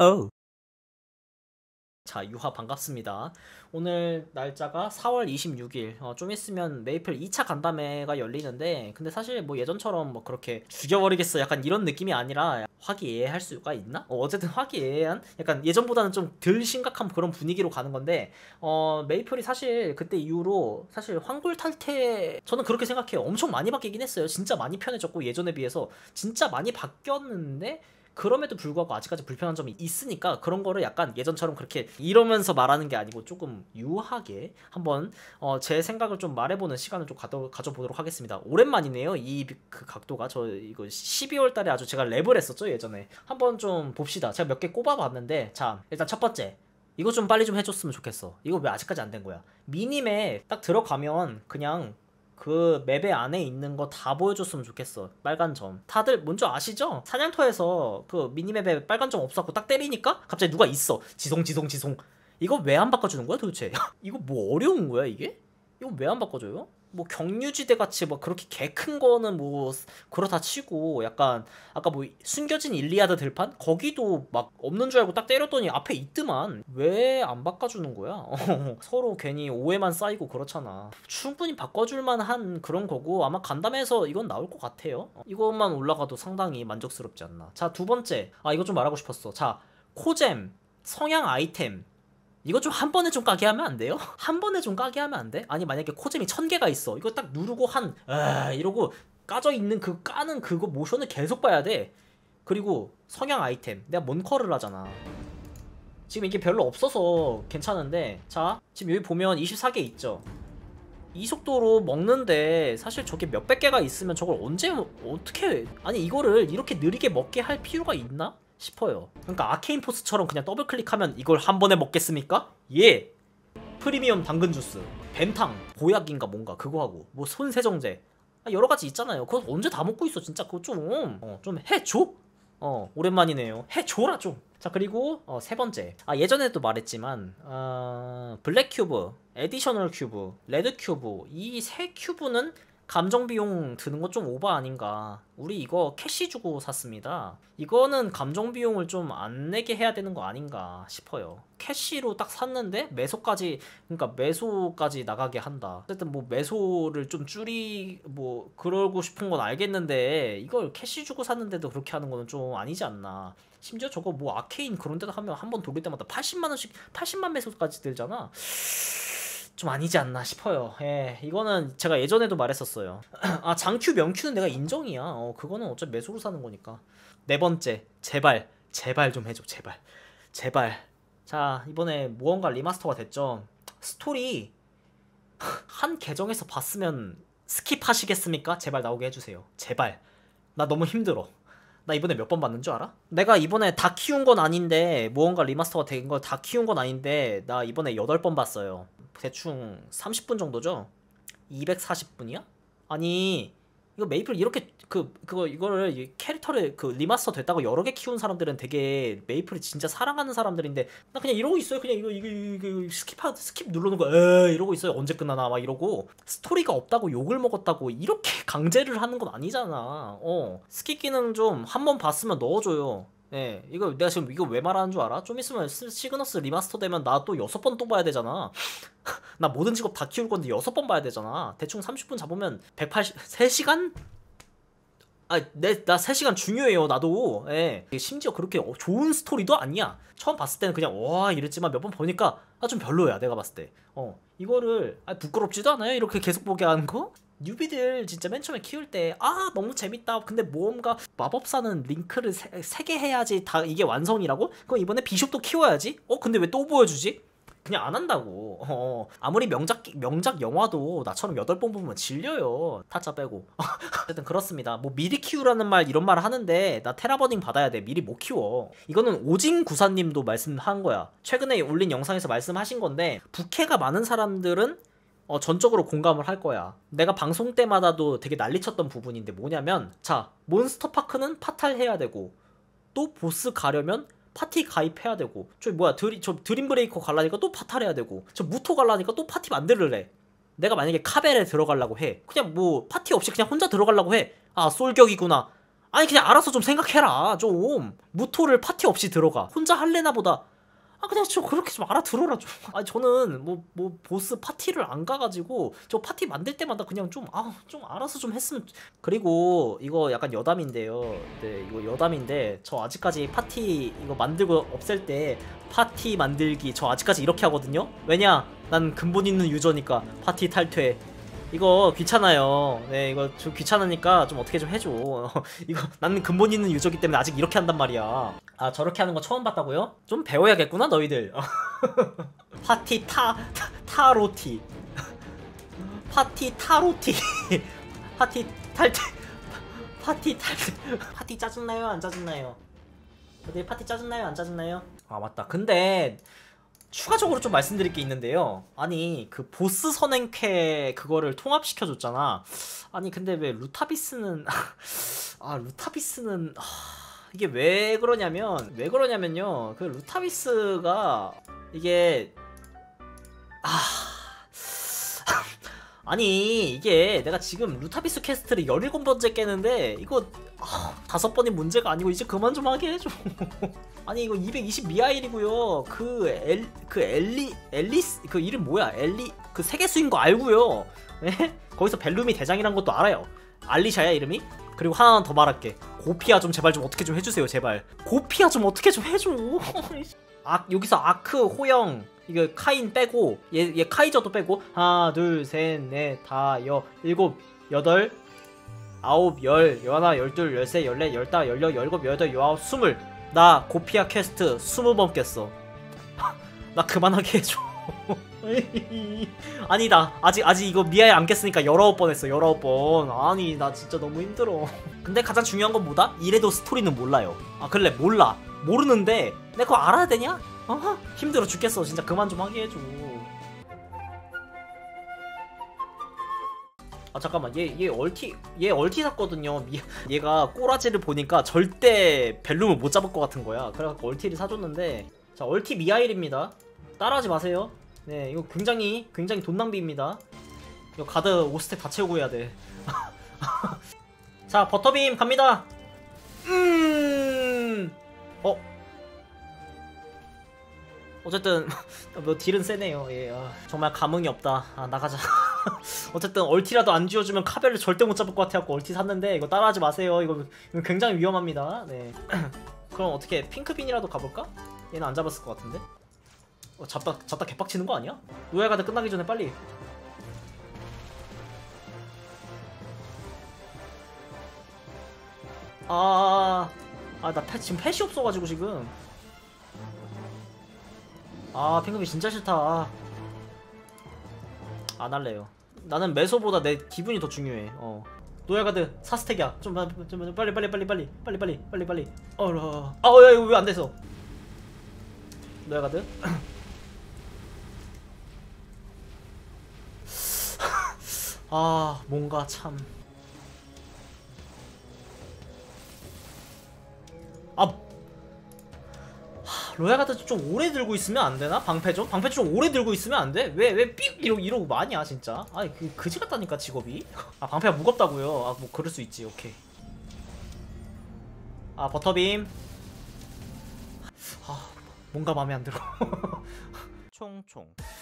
어. 자, 유하 반갑습니다. 오늘 날짜가 4월 26일. 좀 있으면 메이플 2차 간담회가 열리는데, 근데 사실 뭐 예전처럼 뭐 그렇게 죽여버리겠어 약간 이런 느낌이 아니라 화기애애할 수가 있나? 어쨌든 화기애애한 약간 예전보다는 좀 덜 심각한 그런 분위기로 가는 건데, 메이플이 사실 그때 이후로 사실 환골탈태, 저는 그렇게 생각해요. 엄청 많이 바뀌긴 했어요. 진짜 많이 편해졌고 예전에 비해서 진짜 많이 바뀌었는데, 그럼에도 불구하고 아직까지 불편한 점이 있으니까 그런 거를 약간 예전처럼 그렇게 이러면서 말하는 게 아니고 조금 유하게 한번 제 생각을 좀 말해보는 시간을 좀 가져보도록 하겠습니다. 오랜만이네요. 이 그 각도가. 저 이거 12월 달에 아주 제가 랩을 했었죠, 예전에. 한번 좀 봅시다. 제가 몇 개 꼽아봤는데, 자, 일단 첫 번째. 이거 좀 빨리 좀 해줬으면 좋겠어. 이거 왜 아직까지 안 된 거야? 미니맵 딱 들어가면 그냥 그 맵의 안에 있는 거 다 보여줬으면 좋겠어. 빨간 점. 다들 뭔지 아시죠? 사냥터에서 그 미니맵에 빨간 점 없었고 딱 때리니까 갑자기 누가 있어. 지송. 이거 왜 안 바꿔주는 거야 도대체? 이거 뭐 어려운 거야 이게? 이거 왜 안 바꿔줘요? 뭐 경유지대 같이 뭐 그렇게 개 큰 거는 뭐 그렇다 치고, 약간 아까 뭐 숨겨진 일리아드 들판 거기도 막 없는 줄 알고 딱 때렸더니 앞에 있더만. 왜 안 바꿔주는 거야? 서로 괜히 오해만 쌓이고 그렇잖아. 충분히 바꿔줄 만한 그런 거고, 아마 간담회에서 이건 나올 것 같아요. 이것만 올라가도 상당히 만족스럽지 않나. 자, 두 번째. 이거 좀 말하고 싶었어. 자, 코잼 성향 아이템, 이거 좀 한 번에 좀 까게 하면 안 돼요? 한 번에 좀 까게 하면 안 돼? 아니, 만약에 코잼이 1000개가 있어. 이거 딱 누르고 이러고 까져 있는 그 까는 그거 모션을 계속 봐야 돼. 그리고 성향 아이템. 내가 몬커를 하잖아. 지금 이게 별로 없어서 괜찮은데, 자, 지금 여기 보면 24개 있죠? 이 속도로 먹는데 사실 저게 몇백 개가 있으면 저걸 언제 어떻게, 아니 이거를 이렇게 느리게 먹게 할 필요가 있나 싶어요. 그러니까 아케인 포스처럼 그냥 더블 클릭하면 이걸 한 번에 먹겠습니까? 예. 프리미엄 당근 주스, 뱀탕, 보약인가 뭔가 그거 하고 뭐 손세정제, 여러 가지 있잖아요. 그거 언제 다 먹고 있어 진짜. 그거 좀 해줘. 오랜만이네요. 해줘라 좀. 자, 그리고 세 번째. 예전에도 말했지만 블랙 큐브, 에디셔널 큐브, 레드 큐브, 이 세 큐브는 감정 비용 드는 거 좀 오버 아닌가. 우리 이거 캐시 주고 샀습니다. 이거는 감정 비용을 좀 안 내게 해야 되는 거 아닌가 싶어요. 캐시로 딱 샀는데 매소까지, 그러니까 매소까지 나가게 한다. 어쨌든 뭐 매소를 좀 뭐 그러고 싶은 건 알겠는데, 이걸 캐시 주고 샀는데도 그렇게 하는 거는 좀 아니지 않나. 심지어 저거 뭐 아케인 그런 데다 하면 한 번 돌릴 때마다 80만 원씩, 80만 매소까지 들잖아. 좀 아니지 않나 싶어요. 예, 이거는 제가 예전에도 말했었어요. 장큐 명큐는 내가 인정이야. 그거는 어차피 매수로 사는 거니까. 네 번째, 제발 좀 해줘. 제발. 자, 이번에 무언가 리마스터가 됐죠. 스토리 한 계정에서 봤으면 스킵하시겠습니까? 제발 나오게 해주세요. 제발. 나 너무 힘들어. 나 이번에 몇 번 봤는 줄 알아? 내가 이번에 다 키운 건 아닌데, 무언가 리마스터가 된 걸 다 키운 건 아닌데, 나 이번에 8번 봤어요. 대충 30분 정도죠? 240분이야? 아니, 이거 메이플 이렇게 이거를 캐릭터를 리마스터 됐다고 여러 개 키운 사람들은 되게 메이플을 진짜 사랑하는 사람들인데, 나 그냥 이러고 있어요. 그냥 이거 스킵 누르는 거 이러고 있어요. 언제 끝나나 막 이러고. 스토리가 없다고 욕을 먹었다고 이렇게 강제를 하는 건 아니잖아. 스킵 기능 좀 한 번 봤으면 넣어줘요. 예, 이거 내가 지금 이거 왜 말하는 줄 알아? 좀 있으면 시그너스 리마스터 되면 나 또 6번 또 봐야 되잖아. 나 모든 직업 다 키울 건데 6번 봐야 되잖아. 대충 30분 잡으면 3시간? 나 3시간 중요해요, 나도. 예. 심지어 그렇게 좋은 스토리도 아니야. 처음 봤을 때는 그냥 와 이랬지만 몇 번 보니까 좀 별로야, 내가 봤을 때. 이거를 부끄럽지도 않아요? 이렇게 계속 보게 하는 거? 뉴비들 진짜 맨 처음에 키울 때 너무 재밌다. 근데 모험가 마법사는 링크를 3개 해야지 다 이게 완성이라고? 그럼 이번에 비숍도 키워야지? 근데 왜 또 보여주지? 그냥 안 한다고. 아무리 명작 영화도 나처럼 8번 보면 질려요. 타짜 빼고. 어쨌든 그렇습니다. 뭐 미리 키우라는 말 이런 말 하는데, 나 테라버닝 받아야 돼. 미리 못 키워. 이거는 오징 구사님도 말씀한 거야. 최근에 올린 영상에서 말씀하신 건데, 부캐가 많은 사람들은 전적으로 공감을 할 거야. 내가 방송 때마다도 되게 난리쳤던 부분인데 뭐냐면, 자, 몬스터파크는 파탈해야 되고, 또 보스 가려면 파티 가입해야 되고, 저 드림브레이커 갈라니까 또 파탈해야 되고, 저 무토 갈라니까 또 파티 만들래. 내가 만약에 카벨에 들어가려고 해. 그냥 뭐 파티 없이 그냥 혼자 들어가려고 해. 솔격이구나. 아니 그냥 알아서 좀 생각해라. 좀 무토를 파티 없이 들어가. 혼자 할래나 보다. 아 그냥 좀 그렇게 좀 알아들어라 좀. 아니 저는 뭐 보스 파티를 안 가가지고 저 파티 만들 때마다 그냥 좀 좀 알아서 좀 했으면. 그리고 이거 약간 여담인데요. 네 이거 여담인데 저 아직까지 파티 이거 만들고 없앨 때 파티 만들기 저 아직까지 이렇게 하거든요. 왜냐 난 근본 있는 유저니까. 파티 탈퇴 이거 귀찮아요. 네 이거 좀 귀찮으니까 좀 어떻게 좀 해줘. 이거 나는 근본 있는 유저기 때문에 아직 이렇게 한단 말이야. 아 저렇게 하는 거 처음 봤다고요? 좀 배워야겠구나 너희들. 파티 타로티 파티 타로티 파티 탈퇴 파티 탈퇴 파티 짜증나요 안 짜증나요? 어디 파티 짜증나요 안 짜증나요? 아 맞다. 근데 추가적으로 좀 말씀드릴 게 있는데요. 아니 그 보스 선행캐 그거를 통합시켜 줬잖아. 아니 근데 왜 루타비스는 루타비스는 이게 왜 그러냐면요. 그 루타비스가 이게 아니 이게 내가 지금 루타비스 퀘스트를 17번째 깨는데 이거 5번이 문제가 아니고 이제 그만 좀 하게 해줘. 아니 이거 220 미하일이고요. 앨리스 그 이름 뭐야? 그 세계수인 거 알고요. 네? 거기서 벨룸이 대장이란 것도 알아요. 알리샤야 이름이? 그리고 하나 더 말할게. 고피아 좀 제발 좀 어떻게 좀 해주세요 제발. 고피아 좀 어떻게 좀 해줘. 여기서 아크 호영 이거 카인 빼고 얘 카이저도 빼고 하나 둘 셋 넷 다 여 일곱 여덟 아홉 열 열하나 열둘 열셋 열넷 열다 열여 열일곱 열여덟 열아홉 스물. 나 고피아 퀘스트 20번 깼어. 나 그만하게 해줘. 아니다 아직 이거 미아에 안 깼으니까 19번 했어 19번. 아니 나 진짜 너무 힘들어. 근데 가장 중요한 건 뭐다? 이래도 스토리는 몰라요. 그래 몰라. 모르는데 내가 그거 알아야 되냐? 힘들어 죽겠어 진짜. 그만 좀 하게 해줘. 잠깐만 얘 얼티 샀거든요. 얘가 꼬라지를 보니까 절대 벨룸을 못 잡을 것 같은 거야. 그래갖고 얼티를 사줬는데 자 얼티 미하일입니다. 따라하지 마세요. 네 이거 굉장히 돈 낭비입니다. 이거 가드 5스택 다 채우고 해야 돼. 자 버터빔 갑니다. 어쨌든 뭐 딜은 세네요. 예, 정말 감흥이 없다. 나가자. 어쨌든 얼티라도 안 쥐어주면 카벨을 절대 못 잡을 것 같아갖고 얼티 샀는데 이거 따라하지 마세요. 이거 굉장히 위험합니다. 네. 그럼 어떻게 핑크빈이라도 가볼까? 얘는 안 잡았을 것 같은데? 잡다 개빡치는 거 아니야? 로얄가드 끝나기 전에 빨리. 나 지금 펫이 없어가지고 지금. 핑크빈 진짜 싫다. 안 할래요. 나는 메소보다 내 기분이 더 중요해. 노얄가드 4스택이야. 좀 빨리. 야 이거 왜 안 돼서? 노얄가드. 뭔가 참. 로얄가드 좀 오래 들고 있으면 안 되나? 방패 좀 오래 들고 있으면 안 돼? 왜 삑 이러고 마냐 진짜. 그지 같다니까 직업이. 방패가 무겁다고요. 뭐 그럴 수 있지. 오케이. 버터빔. 뭔가 마음에 안 들어. 총총.